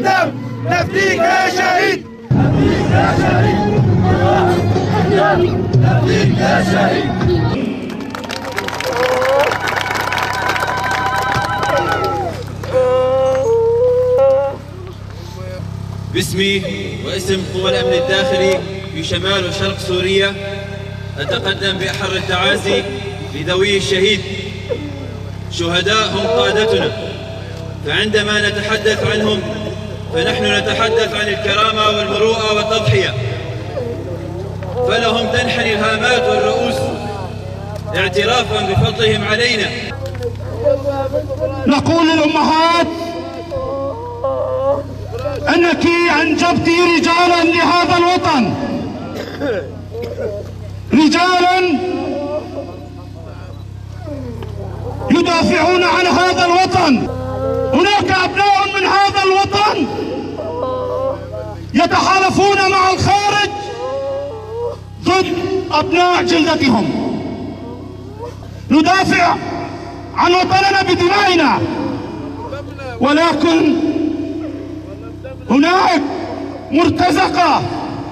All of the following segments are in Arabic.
دم نفديك يا شهيد، نفديك يا شهيد، نفديك يا شهيد. باسمي واسم قوى الأمن الداخلي في شمال وشرق سوريا أتقدم بأحر التعازي لذوي الشهيد. شهداء هم قادتنا، فعندما نتحدث عنهم فنحن نتحدث عن الكرامة والمروءة والتضحية، فلهم تنحني الهامات والرؤوس اعترافا بفضلهم علينا. نقول للأمهات أنك أنجبت رجالا لهذا الوطن، رجالا يدافعون عن هذا الوطن. هناك أبناء من هذا الوطن يتحالفون مع الخارج ضد أبناء جلدتهم. ندافع عن وطننا بدمائنا، ولكن هناك مرتزقة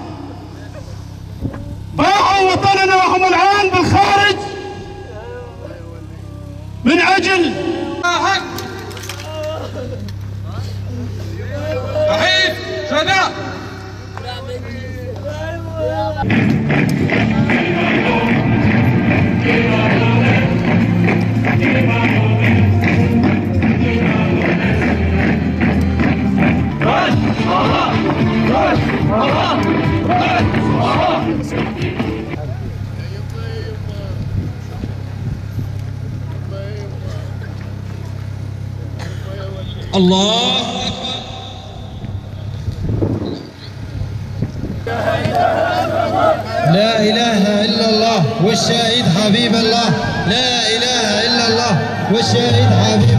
باعوا وطننا وهم الآن بالخارج من أجل صحيح شهداء. الله لا إله إلا الله والشهيد حبيب الله، لا إله إلا الله والشهيد حبيب